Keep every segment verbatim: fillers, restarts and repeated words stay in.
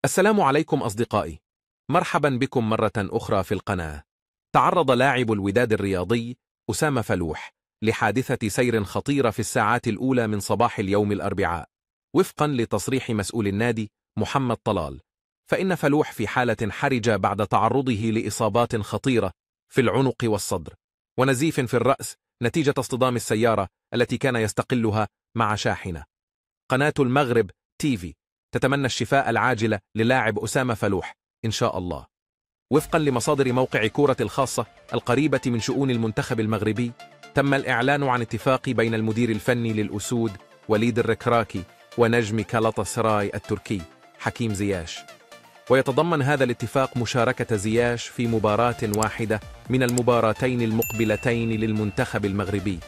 السلام عليكم أصدقائي، مرحبا بكم مرة أخرى في القناة. تعرض لاعب الوداد الرياضي أسامة فلوح لحادثة سير خطيرة في الساعات الأولى من صباح اليوم الأربعاء، وفقا لتصريح مسؤول النادي محمد طلال، فإن فلوح في حالة حرجة بعد تعرضه لإصابات خطيرة في العنق والصدر ونزيف في الرأس نتيجة اصطدام السيارة التي كان يستقلها مع شاحنة. قناة المغرب تيفي تتمنى الشفاء العاجل للاعب أسامة فلوح إن شاء الله. وفقا لمصادر موقع كورة الخاصة القريبة من شؤون المنتخب المغربي، تم الإعلان عن اتفاق بين المدير الفني للأسود وليد الركراكي ونجم كالاتا سراي التركي حكيم زياش، ويتضمن هذا الاتفاق مشاركة زياش في مباراة واحدة من المباراتين المقبلتين للمنتخب المغربي.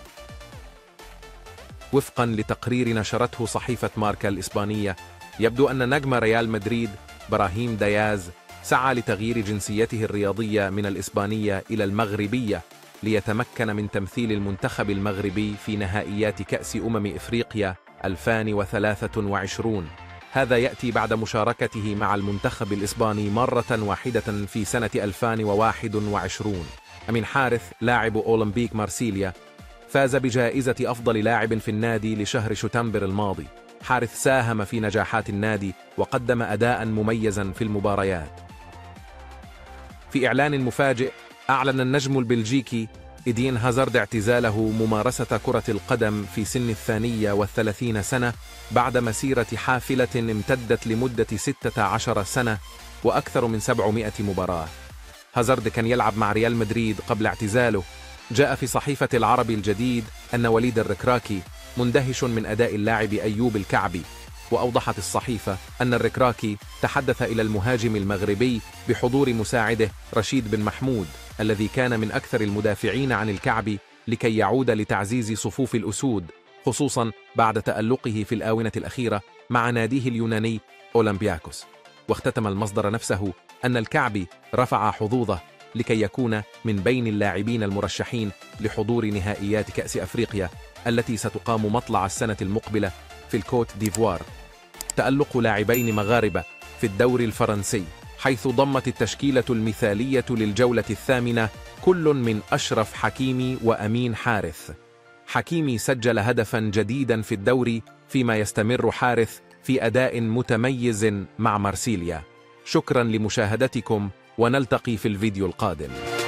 وفقا لتقرير نشرته صحيفة ماركا الإسبانية، يبدو أن نجم ريال مدريد براهيم دياز سعى لتغيير جنسيته الرياضية من الإسبانية إلى المغربية ليتمكن من تمثيل المنتخب المغربي في نهائيات كأس أمم إفريقيا ألفين وثلاثة وعشرين. هذا يأتي بعد مشاركته مع المنتخب الإسباني مرة واحدة في سنة ألفين وواحد وعشرين. أمين حارث لاعب أولمبيك مارسيليا فاز بجائزة أفضل لاعب في النادي لشهر شتنبر الماضي. حارث ساهم في نجاحات النادي وقدم أداء مميزا في المباريات. في إعلان مفاجئ، أعلن النجم البلجيكي إيدين هازارد اعتزاله ممارسة كرة القدم في سن الثانية والثلاثين سنة بعد مسيرة حافلة امتدت لمدة ستة عشر سنة وأكثر من سبعمائة مباراة. هازارد كان يلعب مع ريال مدريد قبل اعتزاله. جاء في صحيفة العربي الجديد أن وليد الركراكي مندهش من أداء اللاعب أيوب الكعبي، وأوضحت الصحيفة أن الركراكي تحدث إلى المهاجم المغربي بحضور مساعده رشيد بن محمود الذي كان من أكثر المدافعين عن الكعبي لكي يعود لتعزيز صفوف الأسود، خصوصا بعد تألقه في الآونة الأخيرة مع ناديه اليوناني أولمبياكوس. واختتم المصدر نفسه أن الكعبي رفع حظوظه لكي يكون من بين اللاعبين المرشحين لحضور نهائيات كأس أفريقيا التي ستقام مطلع السنة المقبلة في الكوت ديفوار. تألق لاعبين مغاربة في الدوري الفرنسي، حيث ضمت التشكيلة المثالية للجولة الثامنة كل من أشرف حكيمي وأمين حارث. حكيمي سجل هدفا جديدا في الدوري، فيما يستمر حارث في أداء متميز مع مارسيليا. شكرا لمشاهدتكم، ونلتقي في الفيديو القادم.